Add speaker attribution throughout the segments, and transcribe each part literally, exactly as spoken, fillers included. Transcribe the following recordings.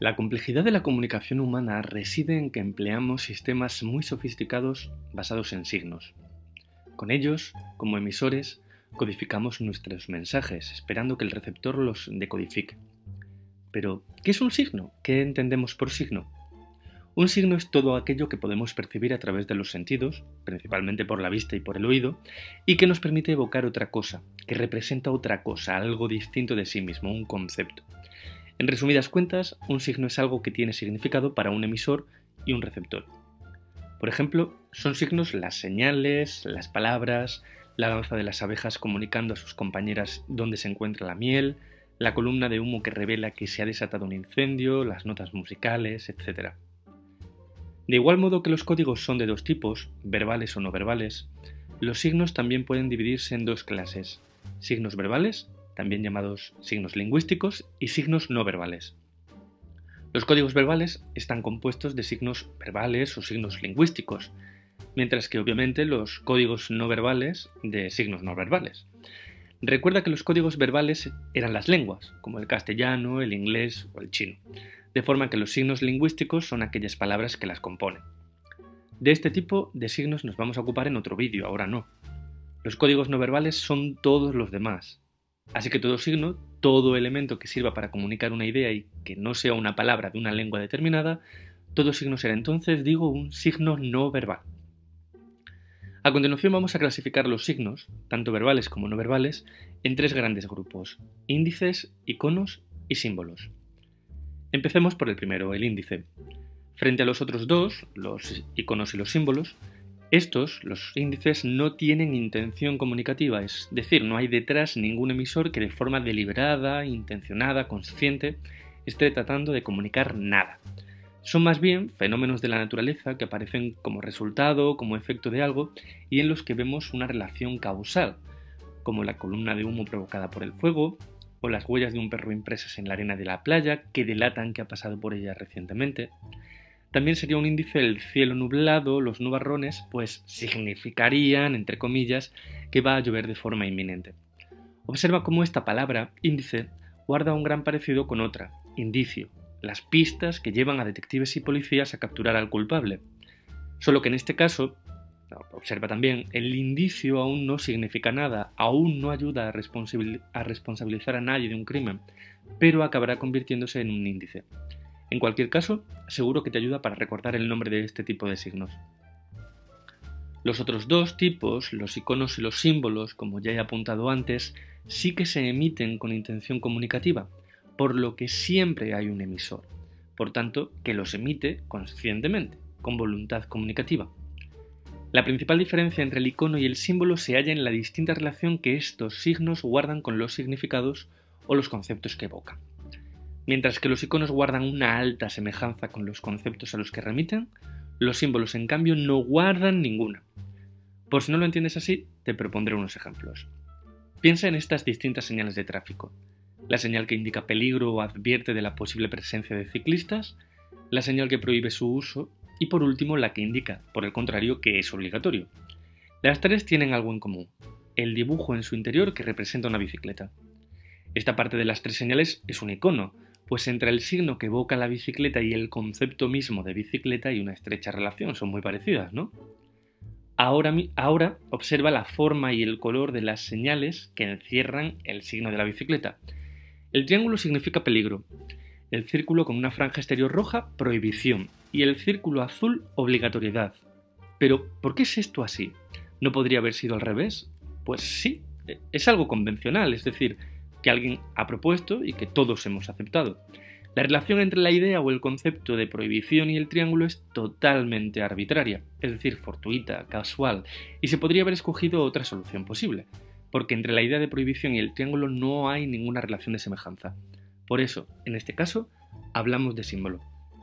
Speaker 1: La complejidad de la comunicación humana reside en que empleamos sistemas muy sofisticados basados en signos. Con ellos, como emisores, codificamos nuestros mensajes, esperando que el receptor los decodifique. Pero, ¿qué es un signo? ¿Qué entendemos por signo? Un signo es todo aquello que podemos percibir a través de los sentidos, principalmente por la vista y por el oído, y que nos permite evocar otra cosa, que representa otra cosa, algo distinto de sí mismo, un concepto. En resumidas cuentas, un signo es algo que tiene significado para un emisor y un receptor. Por ejemplo, son signos las señales, las palabras, la danza de las abejas comunicando a sus compañeras dónde se encuentra la miel, la columna de humo que revela que se ha desatado un incendio, las notas musicales, etcétera. De igual modo que los códigos son de dos tipos, verbales o no verbales, los signos también pueden dividirse en dos clases: signos verbales, también llamados signos lingüísticos, y signos no verbales. Los códigos verbales están compuestos de signos verbales o signos lingüísticos, mientras que obviamente los códigos no verbales de signos no verbales. Recuerda que los códigos verbales eran las lenguas, como el castellano, el inglés o el chino, de forma que los signos lingüísticos son aquellas palabras que las componen. De este tipo de signos nos vamos a ocupar en otro vídeo, ahora no. Los códigos no verbales son todos los demás. Así que todo signo, todo elemento que sirva para comunicar una idea y que no sea una palabra de una lengua determinada, todo signo será entonces, digo, un signo no verbal. A continuación vamos a clasificar los signos, tanto verbales como no verbales, en tres grandes grupos: índices, iconos y símbolos. Empecemos por el primero, el índice. Frente a los otros dos, los iconos y los símbolos, estos, los índices, no tienen intención comunicativa, es decir, no hay detrás ningún emisor que de forma deliberada, intencionada, consciente, esté tratando de comunicar nada. Son más bien fenómenos de la naturaleza que aparecen como resultado, como efecto de algo, y en los que vemos una relación causal, como la columna de humo provocada por el fuego, o las huellas de un perro impresas en la arena de la playa que delatan que ha pasado por ella recientemente. También sería un índice el cielo nublado, los nubarrones, pues significarían, entre comillas, que va a llover de forma inminente. Observa cómo esta palabra, índice, guarda un gran parecido con otra, indicio, las pistas que llevan a detectives y policías a capturar al culpable. Solo que en este caso, observa también, el indicio aún no significa nada, aún no ayuda a, responsabil- a responsabilizar a nadie de un crimen, pero acabará convirtiéndose en un índice. En cualquier caso, seguro que te ayuda para recordar el nombre de este tipo de signos. Los otros dos tipos, los iconos y los símbolos, como ya he apuntado antes, sí que se emiten con intención comunicativa, por lo que siempre hay un emisor, por tanto, que los emite conscientemente, con voluntad comunicativa. La principal diferencia entre el icono y el símbolo se halla en la distinta relación que estos signos guardan con los significados o los conceptos que evocan. Mientras que los iconos guardan una alta semejanza con los conceptos a los que remiten, los símbolos en cambio no guardan ninguna. Por si no lo entiendes así, te propondré unos ejemplos. Piensa en estas distintas señales de tráfico: la señal que indica peligro o advierte de la posible presencia de ciclistas, la señal que prohíbe su uso y por último la que indica, por el contrario, que es obligatorio. Las tres tienen algo en común: el dibujo en su interior que representa una bicicleta. Esta parte de las tres señales es un icono, pues entre el signo que evoca la bicicleta y el concepto mismo de bicicleta hay una estrecha relación, son muy parecidas, ¿no? Ahora, ahora observa la forma y el color de las señales que encierran el signo de la bicicleta. El triángulo significa peligro, el círculo con una franja exterior roja, prohibición, y el círculo azul, obligatoriedad. Pero, ¿por qué es esto así? ¿No podría haber sido al revés? Pues sí, es algo convencional, es decir, que alguien ha propuesto y que todos hemos aceptado. La relación entre la idea o el concepto de prohibición y el triángulo es totalmente arbitraria, es decir, fortuita, casual, y se podría haber escogido otra solución posible, porque entre la idea de prohibición y el triángulo no hay ninguna relación de semejanza. Por eso, en este caso, hablamos de símbolo.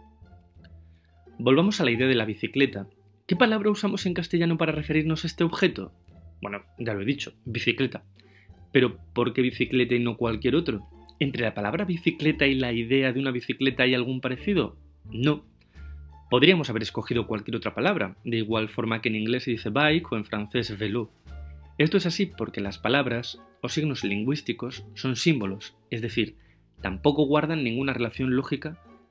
Speaker 1: Volvamos a la idea de la bicicleta. ¿Qué palabra usamos en castellano para referirnos a este objeto? Bueno, ya lo he dicho, bicicleta. Pero, ¿por qué bicicleta y no cualquier otro? ¿Entre la palabra bicicleta y la idea de una bicicleta hay algún parecido? No. Podríamos haber escogido cualquier otra palabra, de igual forma que en inglés se dice bike o en francés vélo. Esto es así porque las palabras o signos lingüísticos son símbolos, es decir, tampoco guardan ninguna relación lógica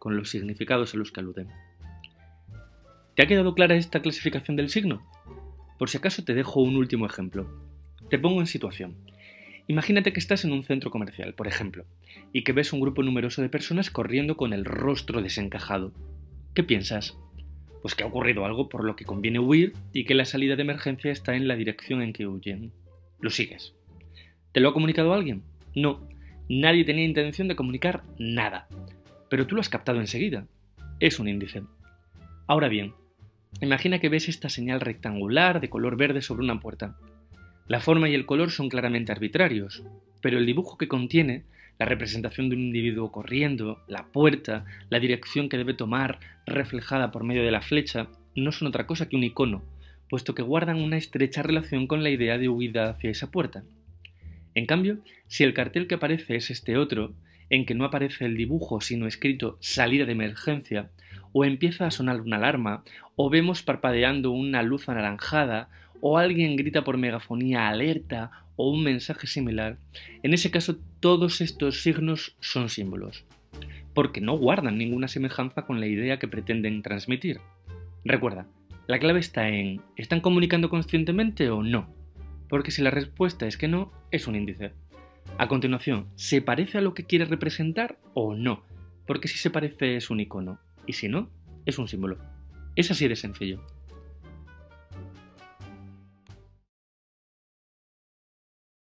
Speaker 1: con los significados a los que aluden. ¿Te ha quedado clara esta clasificación del signo? Por si acaso te dejo un último ejemplo. Te pongo en situación. Imagínate que estás en un centro comercial, por ejemplo, y que ves un grupo numeroso de personas corriendo con el rostro desencajado. ¿Qué piensas? Pues que ha ocurrido algo por lo que conviene huir y que la salida de emergencia está en la dirección en que huyen. Lo sigues. ¿Te lo ha comunicado alguien? No, nadie tenía intención de comunicar nada, pero tú lo has captado enseguida. Es un índice. Ahora bien, imagina que ves esta señal rectangular de color verde sobre una puerta. La forma y el color son claramente arbitrarios, pero el dibujo que contiene, la representación de un individuo corriendo, la puerta, la dirección que debe tomar, reflejada por medio de la flecha, no son otra cosa que un icono, puesto que guardan una estrecha relación con la idea de huida hacia esa puerta. En cambio, si el cartel que aparece es este otro, en que no aparece el dibujo sino escrito salida de emergencia, o empieza a sonar una alarma, o vemos parpadeando una luz anaranjada, o alguien grita por megafonía alerta o un mensaje similar, en ese caso todos estos signos son símbolos, porque no guardan ninguna semejanza con la idea que pretenden transmitir. Recuerda, la clave está en ¿están comunicando conscientemente o no? Porque si la respuesta es que no, es un índice. A continuación, ¿se parece a lo que quiere representar o no? Porque si se parece es un icono, y si no, es un símbolo. Es así de sencillo.